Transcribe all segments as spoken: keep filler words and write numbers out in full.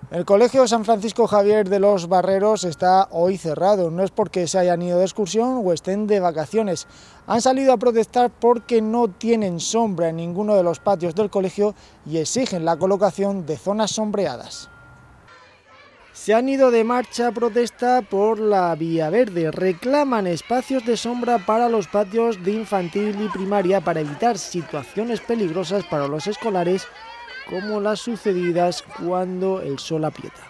El Colegio San Francisco Javier de los Barreros está hoy cerrado. No es porque se hayan ido de excursión o estén de vacaciones. Han salido a protestar porque no tienen sombra en ninguno de los patios del colegio y exigen la colocación de zonas sombreadas. Se han ido de marcha a protesta por la Vía Verde. Reclaman espacios de sombra para los patios de infantil y primaria para evitar situaciones peligrosas para los escolares, como las sucedidas cuando el sol aprieta.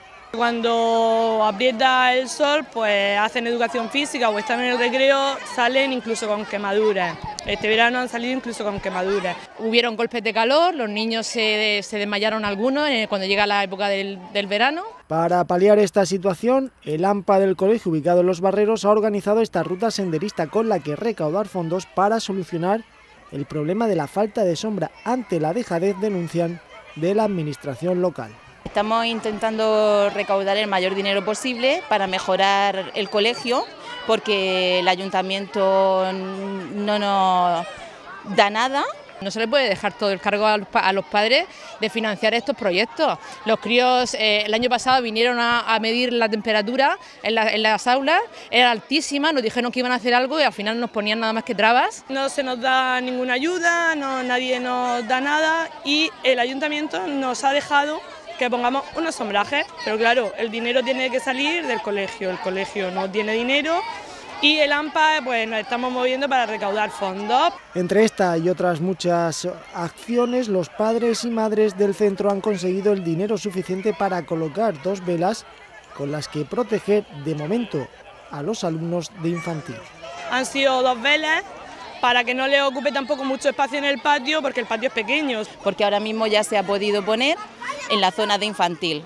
Cuando aprieta el sol, pues hacen educación física o están en el recreo, salen incluso con quemaduras. Este verano han salido incluso con quemaduras. Hubieron golpes de calor, los niños se, se desmayaron algunos eh, cuando llega la época del, del verano. Para paliar esta situación, el AMPA del colegio ubicado en Los Barreros ha organizado esta ruta senderista con la que recaudar fondos para solucionar el problema de la falta de sombra ante la dejadez, denuncian, de la administración local. Estamos intentando recaudar el mayor dinero posible para mejorar el colegio, porque el ayuntamiento no nos da nada. No se le puede dejar todo el cargo a los, a los padres de financiar estos proyectos. Los críos eh, el año pasado vinieron a, a medir la temperatura en, la, en las aulas, era altísima, nos dijeron que iban a hacer algo y al final nos ponían nada más que trabas. No se nos da ninguna ayuda, no, nadie nos da nada y el ayuntamiento nos ha dejado que pongamos unos sombrajes, pero claro, el dinero tiene que salir del colegio, el colegio no tiene dinero. Y el AMPA, pues nos estamos moviendo para recaudar fondos. Entre esta y otras muchas acciones, los padres y madres del centro han conseguido el dinero suficiente para colocar dos velas con las que proteger de momento a los alumnos de infantil. Han sido dos velas para que no les ocupe tampoco mucho espacio en el patio, porque el patio es pequeño. Porque ahora mismo ya se ha podido poner en la zona de infantil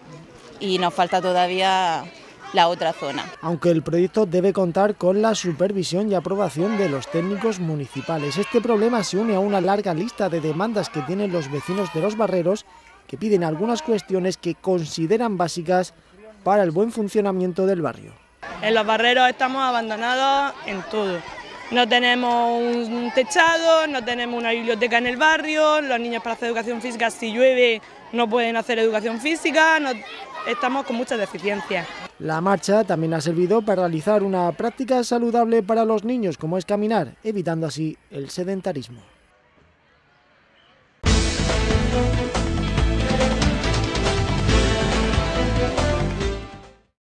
y nos falta todavía la otra zona. Aunque el proyecto debe contar con la supervisión y aprobación de los técnicos municipales. Este problema se une a una larga lista de demandas que tienen los vecinos de Los Barreros, que piden algunas cuestiones que consideran básicas para el buen funcionamiento del barrio. En Los Barreros estamos abandonados en todo. No tenemos un techado, no tenemos una biblioteca en el barrio, los niños para hacer educación física, si llueve, no pueden hacer educación física, no, estamos con muchas deficiencias. La marcha también ha servido para realizar una práctica saludable para los niños, como es caminar, evitando así el sedentarismo.